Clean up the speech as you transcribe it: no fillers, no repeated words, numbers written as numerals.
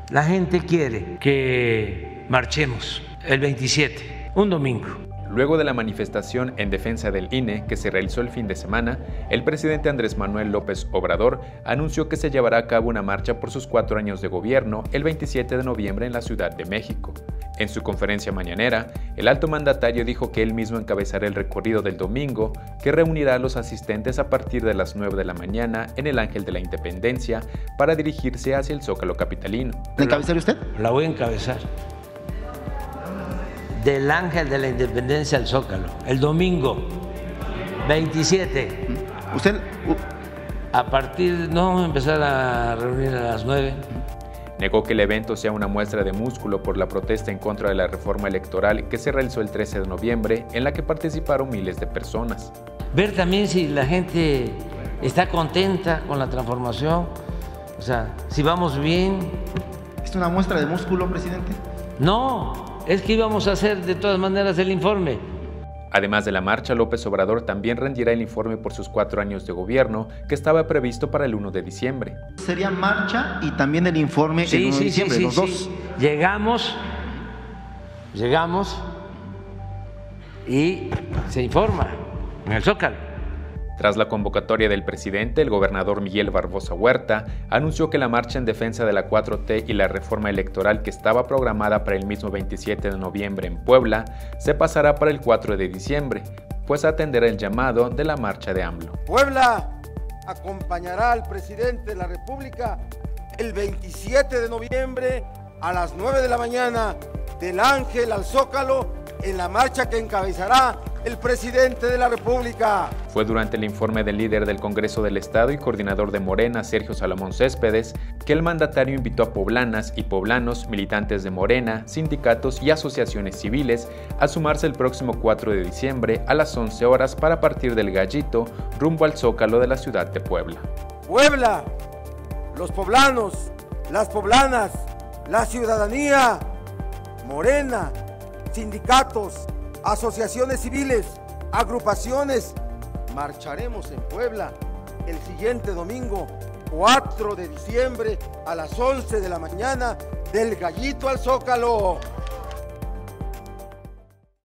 La gente quiere que marchemos el 27, un domingo. Luego de la manifestación en defensa del INE que se realizó el fin de semana, el presidente Andrés Manuel López Obrador anunció que se llevará a cabo una marcha por sus 4 años de gobierno el 27 de noviembre en la Ciudad de México. En su conferencia mañanera, el alto mandatario dijo que él mismo encabezará el recorrido del domingo, que reunirá a los asistentes a partir de las 9 de la mañana en el Ángel de la Independencia para dirigirse hacia el Zócalo capitalino. ¿La encabezará usted? La voy a encabezar. Del Ángel de la Independencia al Zócalo, el domingo 27. ¿Usted? No vamos a empezar a reunir a las 9. Negó que el evento sea una muestra de músculo por la protesta en contra de la reforma electoral que se realizó el 13 de noviembre, en la que participaron miles de personas. Ver también si la gente está contenta con la transformación, o sea, si vamos bien. ¿Es una muestra de músculo, presidente? No, es que íbamos a hacer de todas maneras el informe. Además de la marcha, López Obrador también rendirá el informe por sus 4 años de gobierno, que estaba previsto para el 1 de diciembre. ¿Sería marcha y también el informe el 1 de diciembre, los dos? Llegamos y se informa en el Zócalo. Tras la convocatoria del presidente, el gobernador Miguel Barbosa Huerta anunció que la marcha en defensa de la 4T y la reforma electoral que estaba programada para el mismo 27 de noviembre en Puebla se pasará para el 4 de diciembre, pues atenderá el llamado de la marcha de AMLO. Puebla acompañará al presidente de la República el 27 de noviembre a las 9 de la mañana del Ángel al Zócalo en la marcha que encabezará el presidente de la República. Fue durante el informe del líder del Congreso del Estado y coordinador de Morena, Sergio Salomón Céspedes, que el mandatario invitó a poblanas y poblanos, militantes de Morena, sindicatos y asociaciones civiles a sumarse el próximo 4 de diciembre a las 11 horas para partir del Gallito rumbo al Zócalo de la ciudad de Puebla. Puebla, los poblanos, las poblanas, la ciudadanía, Morena, sindicatos, asociaciones civiles, agrupaciones, marcharemos en Puebla el siguiente domingo, 4 de diciembre a las 11 de la mañana del Gallito al Zócalo.